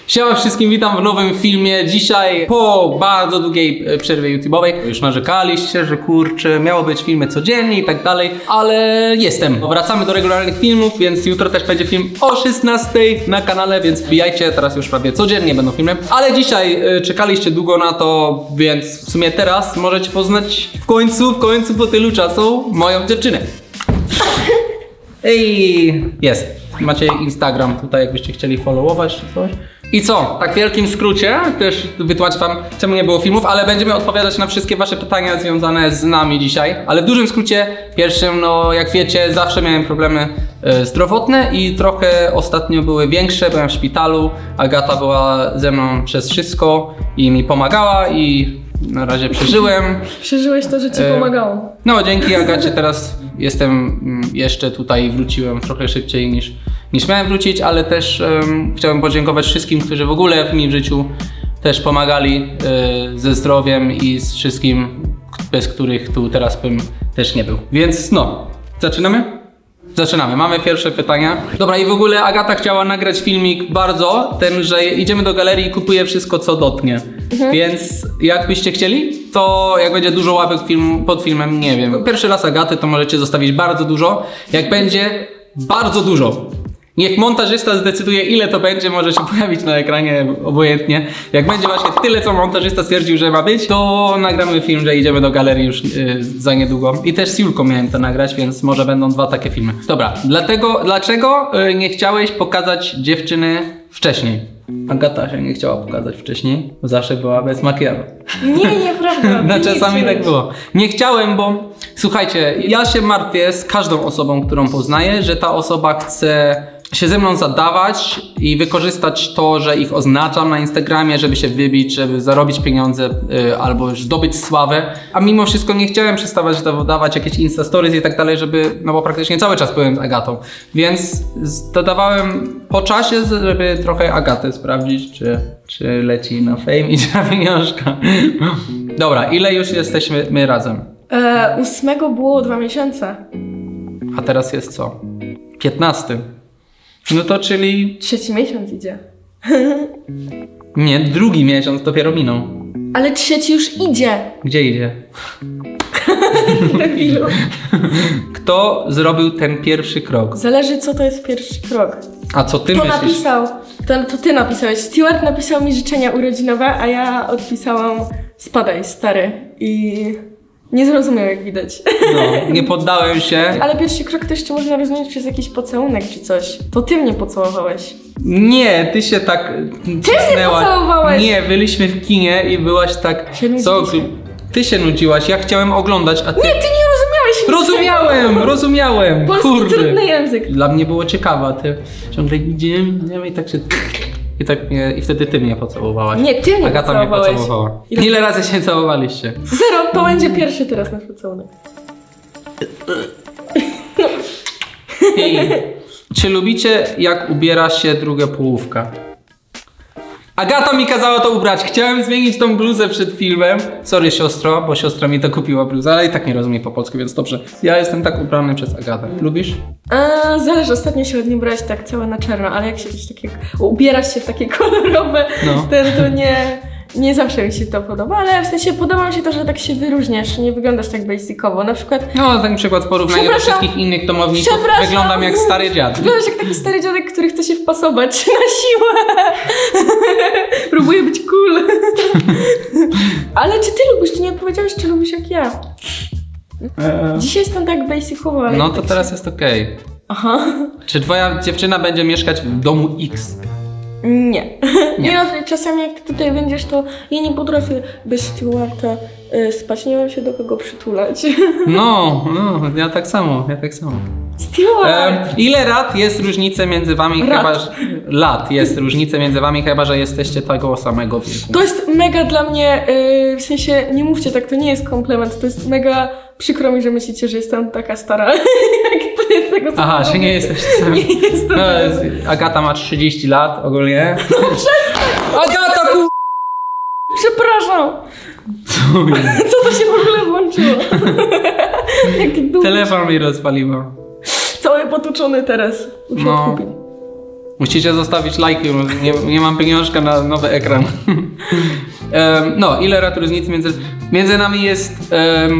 Siema wszystkim, witam w nowym filmie. Dzisiaj po bardzo długiej przerwie YouTube'owej już narzekaliście, że kurczę, miało być filmy codziennie i tak dalej, ale jestem. Wracamy do regularnych filmów, więc jutro też będzie film o 16 na kanale, więc wbijajcie, teraz już prawie codziennie będą filmy. Ale dzisiaj czekaliście długo na to, więc w sumie teraz możecie poznać w końcu po tylu czasu moją dziewczynę. Ej, jest. Macie Instagram tutaj, jakbyście chcieli followować czy coś. I co? Tak w wielkim skrócie też wytłumaczę wam, czemu nie było filmów, ale będziemy odpowiadać na wszystkie wasze pytania związane z nami dzisiaj. Ale w dużym skrócie, pierwszym, no jak wiecie, zawsze miałem problemy zdrowotne i trochę ostatnio były większe, byłem w szpitalu. Agata była ze mną przez wszystko i mi pomagała i na razie przeżyłem. Przeżyłeś to, że ci pomagało. No dzięki Agacie teraz jestem jeszcze tutaj, wróciłem trochę szybciej niż miałem wrócić, ale też chciałem podziękować wszystkim, którzy w ogóle mi w życiu też pomagali ze zdrowiem i z wszystkim, bez których tu teraz bym też nie był. Więc no, zaczynamy? Zaczynamy, mamy pierwsze pytania. Dobra, i w ogóle Agata chciała nagrać filmik że idziemy do galerii i kupuje wszystko, co dotknie. Więc jakbyście chcieli, to jak będzie dużo łapek pod filmem, nie wiem. Pierwszy raz Agaty, to możecie zostawić bardzo dużo. Jak będzie bardzo dużo, niech montażysta zdecyduje, ile to będzie, może się pojawić na ekranie obojętnie. Jak będzie właśnie tyle, co montażysta stwierdził, że ma być, to nagramy film, że idziemy do galerii już za niedługo. I też z Julką miałem to nagrać, więc może będą dwa takie filmy. Dobra, dlaczego nie chciałeś pokazać dziewczyny wcześniej? Agata się nie chciała pokazać wcześniej, bo zawsze była bez makijażu. Nie, nieprawda. No czasami tak było. Nie chciałem, bo słuchajcie, ja się martwię z każdą osobą, którą poznaję, że ta osoba chce się ze mną zadawać i wykorzystać to, że ich oznaczam na Instagramie, żeby się wybić, żeby zarobić pieniądze albo zdobyć sławę. A mimo wszystko nie chciałem przestawać dawać jakieś Insta Stories i tak dalej, no bo praktycznie cały czas byłem z Agatą. Więc dodawałem po czasie, żeby trochę Agatę sprawdzić, czy leci na fame i na pieniążka. Dobra, ile już jesteśmy my razem? 8 było 2 miesiące. A teraz jest co? 15. No to czyli... 3 miesiąc idzie. Nie, 2 miesiąc dopiero minął. Ale 3 już idzie. Gdzie idzie? Debilu. Kto zrobił ten pierwszy krok? Zależy, co to jest pierwszy krok. A co ty myślisz? To ty napisałeś. Stewart napisał mi życzenia urodzinowe, a ja odpisałam spadaj, stary. I... nie zrozumiał, jak widać. No, nie poddałem się. Ale pierwszy krok to jeszcze można rozumieć przez jakiś pocałunek czy coś. To ty mnie pocałowałeś. Nie, ty się tak Ty mnie pocałowałeś! Nie, byliśmy w kinie i byłaś tak... Co? Ty się nudziłaś, ja chciałem oglądać, a ty... Nie, ty nie rozumiałeś! Rozumiałem! Polski kurde. trudny język. Dla mnie było ciekawe, ty ciągle idziemy i tak się... I wtedy ty mnie pocałowałaś. Nie, ty mnie Agata mnie pocałowała. Ile razy się całowaliście? 0, to będzie pierwszy teraz nasz pocałunek. Czy lubicie, jak ubiera się druga połówka? Agata mi kazała to ubrać. Chciałem zmienić tą bluzę przed filmem. Sorry siostro, bo siostra mi to kupiła bluzę, ale i tak nie rozumie po polsku, więc dobrze. Ja jestem tak ubrany przez Agatę. Lubisz? Zależy, ostatnio się ładnie brać tak całe na czarno, ale jak się coś takiego... ubierasz się w takie kolorowe, to nie zawsze mi się to podoba, ale w sensie podoba mi się to, że tak się wyróżniasz, nie wyglądasz tak basicowo, na przykład... No, tak przykład w porównaniu do wszystkich innych domowników wyglądam jak stary dziad. Wyglądasz jak taki stary dziadek, który chce się wpasować na siłę. Próbuje być cool. Ale czy ty lubisz? Ty nie odpowiedziałeś, czy lubisz jak ja. Dzisiaj jestem tak basicowo, ale... No to teraz jest okej. Aha. Czy twoja dziewczyna będzie mieszkać w domu X? Nie. No, czasami jak ty tutaj będziesz, to ja nie potrafię bez Stewarta spać, nie mam się do kogo przytulać. No, ja tak samo. Stewart! Ile lat jest różnica między wami, chyba że jesteście tego samego wieku? To jest mega dla mnie, w sensie, nie mówcie tak, to nie jest komplement, to jest mega przykro mi, że myślicie, że jestem taka stara. Jak to jest tego samego. Aha, że nie jesteście sami. Nie jestem. Agata ma 30 lat ogólnie. No przestań! Agata ku... Przepraszam! Co to się w ogóle włączyło? Telefon mi rozwaliło. Cały potuczony teraz. Muszę kupić. Musicie zostawić lajki, nie mam pieniążka na nowy ekran. No, ile lat różnicy między nami jest...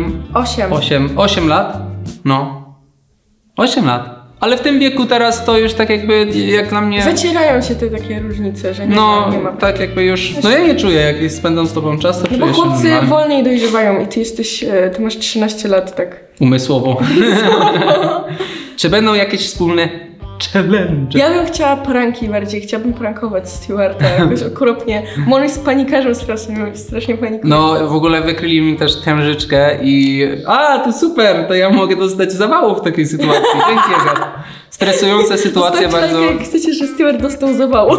8 lat? No. 8 lat. Ale w tym wieku teraz to już tak jakby, jak dla mnie... Zacierają się te takie różnice, że nie ma. Tak jakby już... No ja nie czuję, jak spędzam z tobą czas, to no bo chłopcy wolniej dojrzewają i ty masz 13 lat, tak. Umysłowo. Czy będą jakieś wspólne challenge? Ja bym chciała pranki bardziej, chciałabym prankować Stewarta jakoś okropnie. On jest panikarzem strasznie panikuje. No w ogóle wykryli mi też tężyczkę i... to super, to ja mogę dostać zawału w takiej sytuacji. Dzięki, Agata. Stresująca sytuacja bardzo... jak chcecie, że Stewart dostał zawału.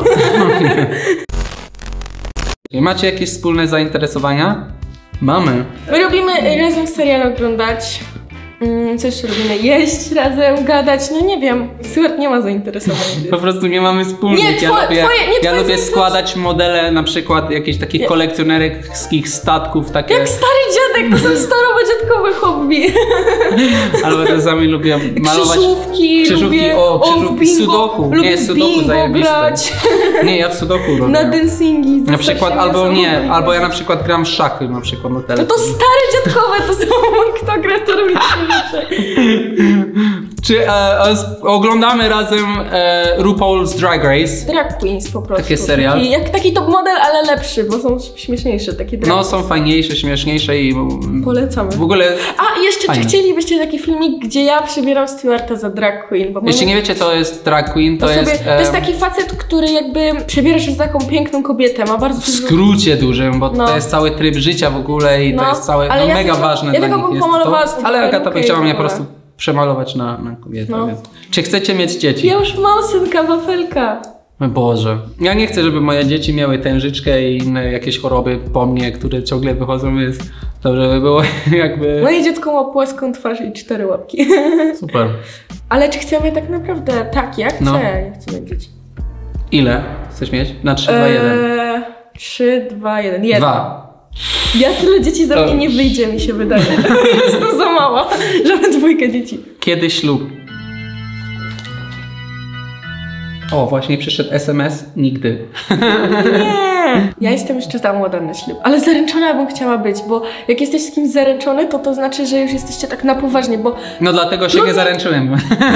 Macie jakieś wspólne zainteresowania? Mamy. My lubimy razem serial oglądać. Co jeszcze lubimy? Jeść razem, gadać, no nie wiem. Stewart nie ma zainteresowań. Po prostu nie mamy wspólnych. Ja lubię składać modele na przykład jakichś takich kolekcjonerskich statków. Takie... Jak stary dziadek, to są starowo-dziadkowe hobby. Albo czasami lubię malować krzyżówki, sudoku. Nie, sudoku zajebiste. Nie, ja w sudoku robię. Na dancingi. Na przykład, albo ja na przykład gram w szachy na przykład na telefon. No to stare dziadkowe to są, kto gra, to robi Czy oglądamy razem RuPaul's Drag Race? Drag Queens po prostu. Taki serial. Taki top model, ale lepszy, bo są śmieszniejsze takie drag. No są fajniejsze, śmieszniejsze i... Polecamy. W ogóle... Jeszcze czy chcielibyście taki filmik, gdzie ja przebieram Stewarta za drag queen? Bo jeśli nie wiecie, co jest drag queen, to jest taki facet, który jakby przebiera się za taką piękną kobietę, ma bardzo... W skrócie dużym, bo to jest cały tryb życia w ogóle i to jest całe... No mega ważne dla nich jest to. Ale Agata by chciała mnie po prostu przemalować na kobietę. Więc. Czy chcecie mieć dzieci? Ja już mam synka, wafelka. Boże. Ja nie chcę, żeby moje dzieci miały tężyczkę i inne jakieś choroby po mnie, które ciągle wychodzą, więc dobrze by było jakby... Moje dziecko ma płaską twarz i 4 łapki. Super. Ale czy chcemy tak naprawdę... Tak, ja chcę. Ja chcę mieć dzieci. Ile chcesz mieć? Na 3, 2, 1. 3, 2, 1. 1. 2. Ja tyle dzieci za mnie nie wyjdzie, mi się wydaje. Jestem za mała, żeby 2 dzieci. Kiedy ślub? O, właśnie przyszedł SMS. Nigdy. Nie. Ja jestem jeszcze za młoda na ślub. Ale zaręczona bym chciała być, bo jak jesteś z kimś zaręczony, to znaczy, że już jesteście tak na poważnie, bo... No dlatego się nie zaręczyłem.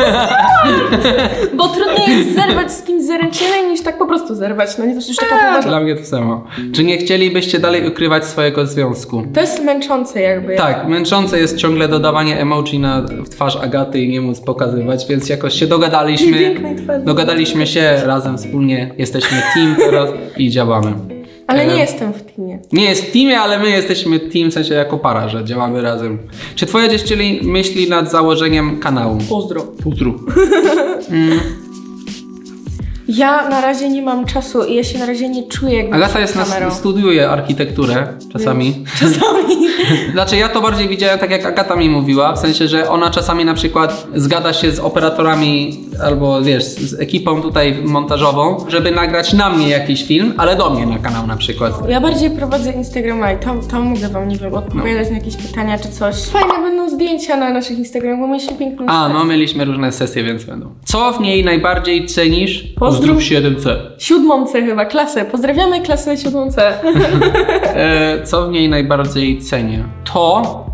Bo trudniej jest zerwać z kimś zaręczonym, niż tak po prostu zerwać. No nie, to jest już taka poważna. Dla mnie to samo. Czy nie chcielibyście dalej ukrywać swojego związku? To jest męczące jakby. Tak, męczące jest ciągle dodawanie emoji na twarz Agaty i nie móc pokazywać, więc jakoś się dogadaliśmy. Dogadaliśmy się razem wspólnie, jesteśmy team teraz i działamy. Ale nie jestem w teamie. Nie jest w teamie, ale my jesteśmy team, w sensie jako para, że działamy razem. Czy twoja dziewczyna myśli nad założeniem kanału? Pozdro. Pozdro. Ja na razie nie mam czasu i ja się na razie nie czuję jakby Agata studiuje architekturę czasami. Znaczy ja to bardziej widziałem tak jak Agata mi mówiła, w sensie, że ona czasami na przykład zgada się z operatorami albo wiesz, z ekipą tutaj montażową, żeby nagrać na mnie jakiś film, ale do mnie na kanał na przykład. Ja bardziej prowadzę Instagrama i tam mogę wam, nie wiem, odpowiadać na jakieś pytania czy coś. Fajne będą zdjęcia na naszych Instagramach, bo mieliśmy piękną sesję. No mieliśmy różne sesje, więc będą. Co w niej najbardziej cenisz? Pozdrów 7C. 7C chyba, klasę. Pozdrawiamy klasę 7C. Co w niej najbardziej cenię? To,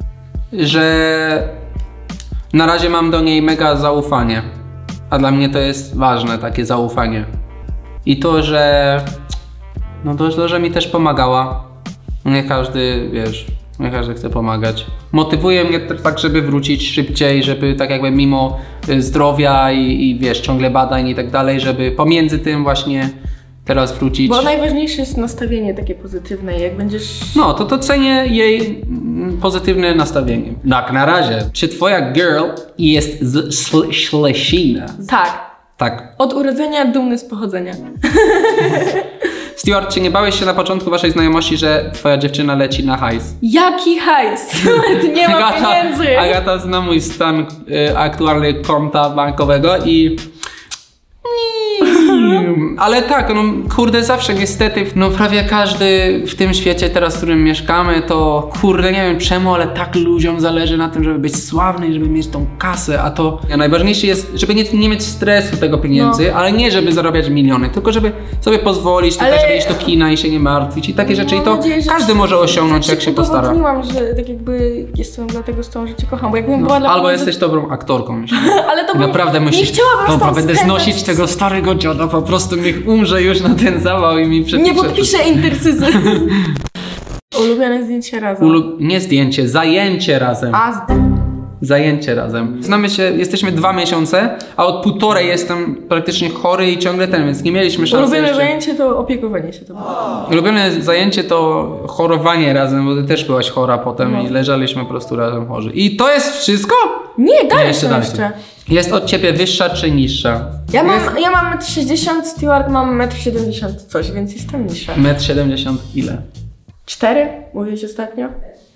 że na razie mam do niej mega zaufanie. A dla mnie to jest ważne, takie zaufanie. I to, że... No to, że mi też pomagała. Nie każdy, wiesz... Nie każdy chce pomagać. Motywuje mnie tak, żeby wrócić szybciej, żeby tak jakby mimo zdrowia i wiesz, ciągle badań i tak dalej, żeby pomiędzy tym właśnie teraz wrócić. Bo najważniejsze jest nastawienie takie pozytywne, jak będziesz... No, to cenię jej pozytywne nastawienie. Tak, na razie. Czy twoja girl jest z Ślesina? Tak. Tak. Od urodzenia dumny z pochodzenia. Stewart, czy nie bałeś się na początku waszej znajomości, że twoja dziewczyna leci na hajs? Jaki hajs? Nie ma pieniędzy! Agata zna mój stan aktualny konta bankowego i... Ale tak, no kurde, zawsze niestety, no prawie każdy w tym świecie teraz, w którym mieszkamy, to kurde, nie wiem czemu, ale tak ludziom zależy na tym, żeby być sławny i żeby mieć tą kasę, a to najważniejsze jest, żeby nie mieć stresu tego pieniędzy, ale nie żeby zarabiać miliony, tylko żeby sobie pozwolić, tylko żeby iść do kina i się nie martwić i takie rzeczy i to nadzieję, każdy może osiągnąć, jak się postara. Udowodniłam, że tak jakby jestem dlatego z tą, że cię kocham, bo jakbym była dla albo jesteś dobrą aktorką, myślę. Ale to naprawdę myślisz, dobra, będę znosić tego starego dziada, po prostu niech umrze już na ten zawał i mi przepisze. Nie podpiszę intercyzy. Ulubione zdjęcie razem. Nie zdjęcie, zajęcie razem. Zajęcie razem. Znamy się, jesteśmy 2 miesiące, a od 1,5 jestem praktycznie chory i ciągle więc nie mieliśmy szansy. Ulubione zajęcie to opiekowanie się. Ulubione zajęcie to chorowanie razem, bo ty też byłaś chora potem i leżaliśmy po prostu razem chorzy. I to jest wszystko? Nie, dalej jeszcze. Jest od ciebie wyższa czy niższa? Ja mam 1,60 m, Stewart mam 1,70 m coś, więc jestem niższa. 1,70 m ile? 4? Mówiłeś ostatnio?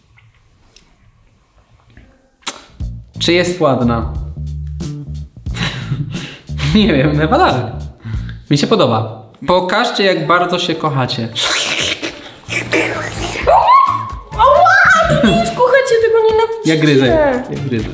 Czy jest ładna? Nie wiem, chyba tak. Mi się podoba. Pokażcie, jak bardzo się kochacie. To nie jest kochacie, tego nienawidzicie. Ja gryzę.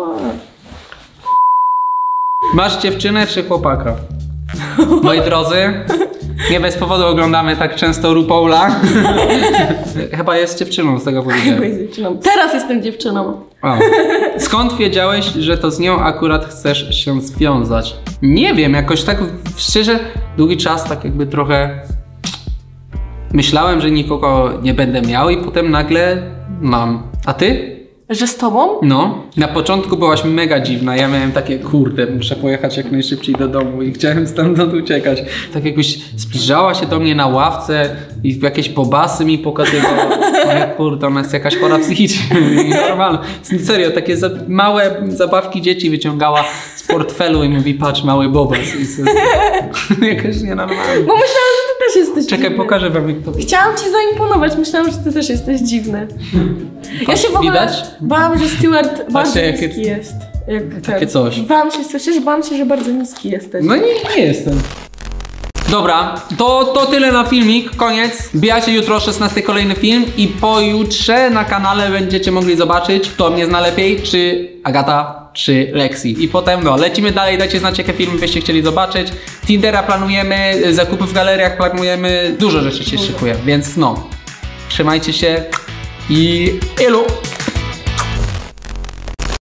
Masz dziewczynę czy chłopaka? Moi drodzy, nie bez powodu oglądamy tak często RuPaula. Chyba jest dziewczyną, z tego powiedziałem. Chyba jest dziewczyną. Teraz jestem dziewczyną. O. Skąd wiedziałeś, że to z nią akurat chcesz się związać? Nie wiem, jakoś tak szczerze długi czas tak jakby trochę myślałem, że nikogo nie będę miał i potem nagle mam. A ty? Że z tobą? No. Na początku byłaś mega dziwna. Ja miałem takie, kurde, muszę pojechać jak najszybciej do domu i chciałem stamtąd uciekać. Tak jakbyś zbliżała się do mnie na ławce i jakieś bobasy mi pokazywała. No kurde, ona jest jakaś chora psychicznie. Normalnie. Serio, takie małe zabawki dzieci wyciągała z portfelu i mówi, patrz, mały bobas. I jakaś nienormalna. Bo myślałam, że ty też jesteś Czekaj, dziwny. pokażę wam jak to. Chciałam ci zaimponować, myślałam, że ty też jesteś dziwny. Ja się w ogóle widać? bałam, że Stewart bardzo jakie- niski jest. Jak takie coś. Bałam się, słyszysz? Bałam się, że bardzo niski jesteś. No nie jestem. Dobra, to tyle na filmik, koniec. Wbijacie jutro o 16 kolejny film i pojutrze na kanale będziecie mogli zobaczyć, kto mnie zna lepiej, czy Agata, czy Lexi. I potem lecimy dalej, dajcie znać, jakie filmy byście chcieli zobaczyć. Tindera planujemy, zakupy w galeriach planujemy, dużo rzeczy się szykuje, więc trzymajcie się i elo!